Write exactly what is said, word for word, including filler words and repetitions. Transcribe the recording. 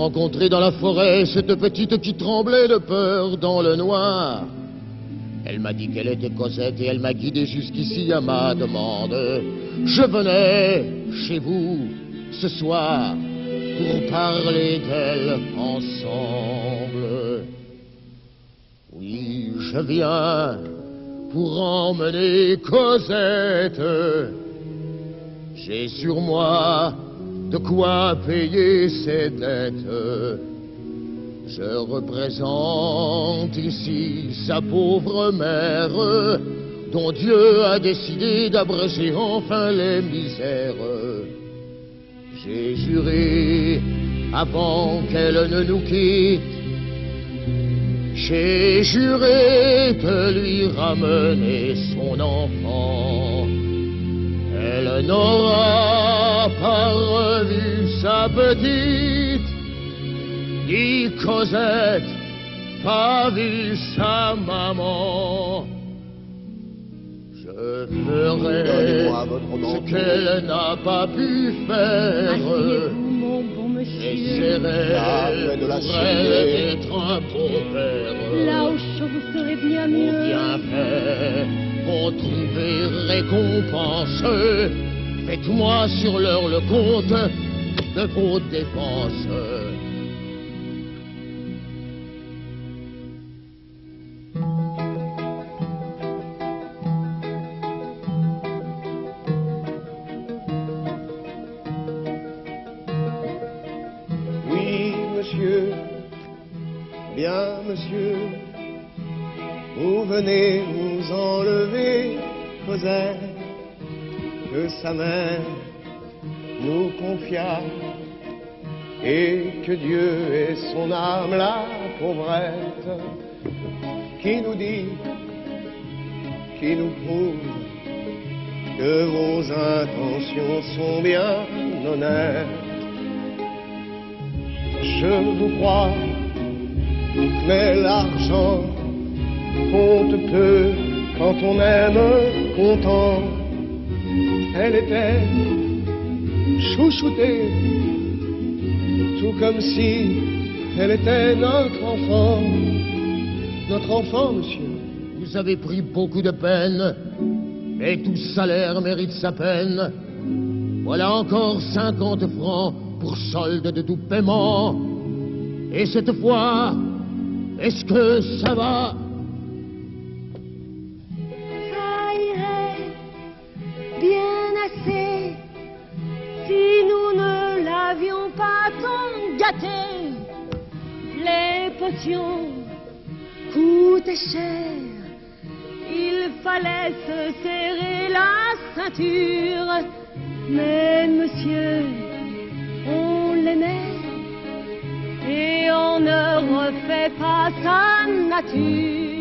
rencontré dans la forêt cette petite qui tremblait de peur dans le noir. Elle m'a dit qu'elle était Cosette et elle m'a guidé jusqu'ici à ma demande. Je venais chez vous ce soir pour parler d'elle ensemble. Oui, je viens pour emmener Cosette. J'ai sur moi de quoi payer ses dettes. Je représente ici sa pauvre mère, dont Dieu a décidé d'abréger enfin les misères. J'ai juré, avant qu'elle ne nous quitte, j'ai juré de lui ramener son enfant. Elle n'aura pas revu sa petite, ni Cosette, pas vu sa maman. Je ferai ce qu'elle n'a pas pu faire. Asseyez-vous, mon bon monsieur. J'essaierai pour elle d'être un bon père. Là au chaud, vous serez bien Pour mieux. bien faire, pour trouver récompense, faites-moi sur l'heure le compte de vos dépenses. Oui, monsieur, bien monsieur, vous venez nous enlever Cosette, que sa mère nous confia, et que Dieu ait son âme, la pauvrette, qui nous dit, qui nous prouve que vos intentions sont bien honnêtes. Je vous crois, mais l'argent compte peu quand on aime content. Elle était chouchoutée, tout comme si elle était notre enfant. Notre enfant, monsieur. Vous avez pris beaucoup de peine, mais tout salaire mérite sa peine. Voilà encore cinquante francs pour solde de tout paiement. Et cette fois, est-ce que ça va? Ça irait bien assez si nous ne l'avions pas tant gâté. Les potions coûtaient cher, il fallait se serrer la ceinture. Mais monsieur, on l'aimait et on ne refait pas sa nature.